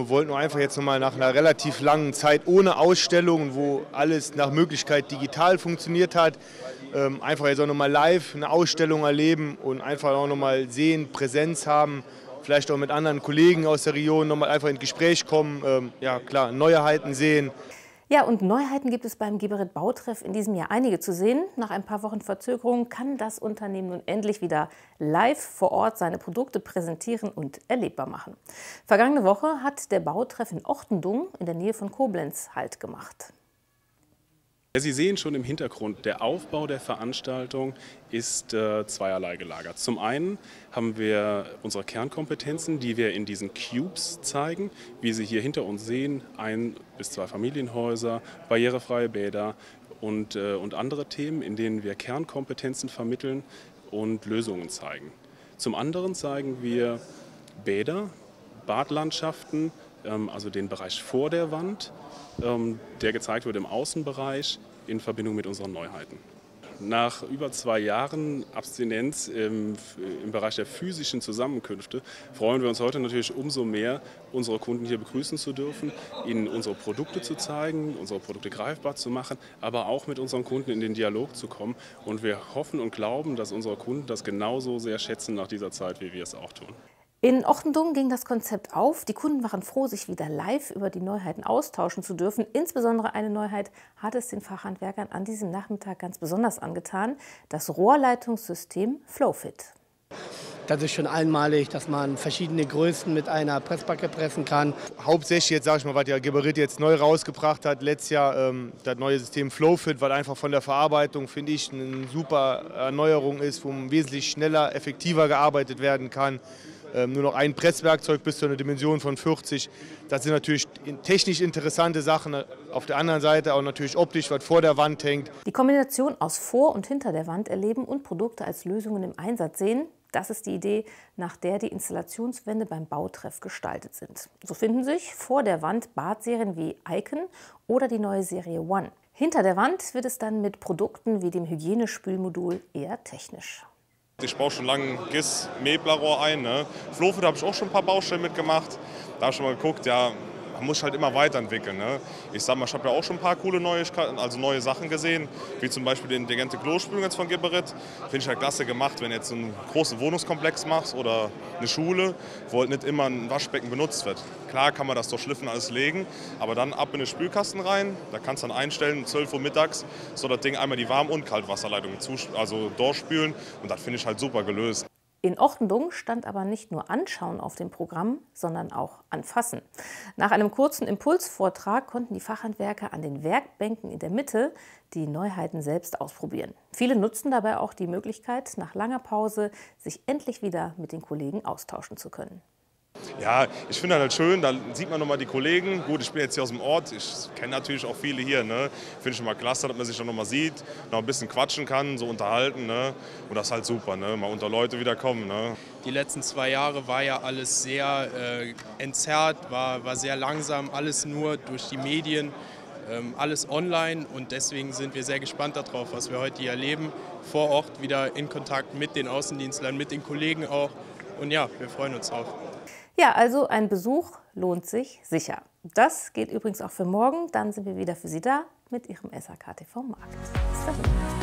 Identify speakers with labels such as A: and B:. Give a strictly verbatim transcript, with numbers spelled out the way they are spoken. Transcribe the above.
A: wir wollten nur einfach jetzt nochmal nach einer relativ langen Zeit ohne Ausstellungen, wo alles nach Möglichkeit digital funktioniert hat, ähm, einfach jetzt auch nochmal live eine Ausstellung erleben und einfach auch nochmal sehen, Präsenz haben, vielleicht auch mit anderen Kollegen aus der Region nochmal einfach ins Gespräch kommen, ähm, ja klar, Neuheiten sehen.
B: Ja, und Neuheiten gibt es beim Geberit Bautreff in diesem Jahr einige zu sehen. Nach ein paar Wochen Verzögerung kann das Unternehmen nun endlich wieder live vor Ort seine Produkte präsentieren und erlebbar machen. Vergangene Woche hat der Bautreff in Ochtendung in der Nähe von Koblenz Halt gemacht.
C: Sie sehen schon im Hintergrund, der Aufbau der Veranstaltung ist äh, zweierlei gelagert. Zum einen haben wir unsere Kernkompetenzen, die wir in diesen Cubes zeigen, wie Sie hier hinter uns sehen, ein bis zwei Familienhäuser, barrierefreie Bäder und, äh, und andere Themen, in denen wir Kernkompetenzen vermitteln und Lösungen zeigen. Zum anderen zeigen wir Bäder, Badlandschaften, ähm, also den Bereich vor der Wand, der gezeigt wird im Außenbereich in Verbindung mit unseren Neuheiten. Nach über zwei Jahren Abstinenz im, im Bereich der physischen Zusammenkünfte freuen wir uns heute natürlich umso mehr, unsere Kunden hier begrüßen zu dürfen, ihnen unsere Produkte zu zeigen, unsere Produkte greifbar zu machen, aber auch mit unseren Kunden in den Dialog zu kommen. Und wir hoffen und glauben, dass unsere Kunden das genauso sehr schätzen nach dieser Zeit, wie wir es auch tun.
B: In Ochtendung ging das Konzept auf. Die Kunden waren froh, sich wieder live über die Neuheiten austauschen zu dürfen. Insbesondere eine Neuheit hat es den Fachhandwerkern an diesem Nachmittag ganz besonders angetan: das Rohrleitungssystem Flowfit.
D: Das ist schon einmalig, dass man verschiedene Größen mit einer Pressbacke pressen kann.
A: Hauptsächlich jetzt, sag ich mal, was der Geberit jetzt neu rausgebracht hat, letztes Jahr ähm, das neue System Flowfit, was einfach von der Verarbeitung, finde ich, eine super Erneuerung ist, wo wesentlich schneller, effektiver gearbeitet werden kann. Ähm, nur noch ein Presswerkzeug bis zu einer Dimension von vierzig. Das sind natürlich technisch interessante Sachen. Auf der anderen Seite auch natürlich optisch, was vor der Wand hängt.
B: Die Kombination aus vor und hinter der Wand erleben und Produkte als Lösungen im Einsatz sehen, das ist die Idee, nach der die Installationswände beim Bautreff gestaltet sind. So finden sich vor der Wand Badserien wie Icon oder die neue Serie One. Hinter der Wand wird es dann mit Produkten wie dem Hygienespülmodul eher technisch.
E: Ich baue schon lange G I S-Meblerrohr ein. Ne? Flowfit habe ich auch schon ein paar Baustellen mitgemacht. Da habe ich schon mal geguckt, ja, man muss halt immer weiterentwickeln. Ne? Ich sag mal, ich habe ja auch schon ein paar coole Neuigkeiten, also neue Sachen gesehen, wie zum Beispiel die intelligente Klospülung jetzt von Geberit. Finde ich halt klasse gemacht, wenn du jetzt einen großen Wohnungskomplex machst oder eine Schule, wo halt nicht immer ein Waschbecken benutzt wird. Klar kann man das durch Schliffen alles legen, aber dann ab in den Spülkasten rein, da kannst du dann einstellen, um zwölf Uhr mittags, so das Ding einmal die Warm- und Kaltwasserleitung also durchspülen, und das finde ich halt super gelöst.
B: In Ochtendung stand aber nicht nur Anschauen auf dem Programm, sondern auch Anfassen. Nach einem kurzen Impulsvortrag konnten die Fachhandwerker an den Werkbänken in der Mitte die Neuheiten selbst ausprobieren. Viele nutzten dabei auch die Möglichkeit, nach langer Pause sich endlich wieder mit den Kollegen austauschen zu können.
E: Ja, ich finde das halt schön, da sieht man nochmal die Kollegen. Gut, ich bin jetzt hier aus dem Ort, ich kenne natürlich auch viele hier. Ne? Finde ich schon mal klasse, dass man sich dann nochmal sieht, noch ein bisschen quatschen kann, so unterhalten. Ne? Und das ist halt super, ne? Mal unter Leute wieder kommen. Ne?
F: Die letzten zwei Jahre war ja alles sehr äh, entzerrt, war, war sehr langsam, alles nur durch die Medien, ähm, alles online. Und deswegen sind wir sehr gespannt darauf, was wir heute hier erleben. Vor Ort wieder in Kontakt mit den Außendienstlern, mit den Kollegen auch. Und ja, wir freuen uns drauf.
B: Ja, also ein Besuch lohnt sich sicher. Das geht übrigens auch für morgen. Dann sind wir wieder für Sie da mit Ihrem S H K T V Markt. Bis dahin.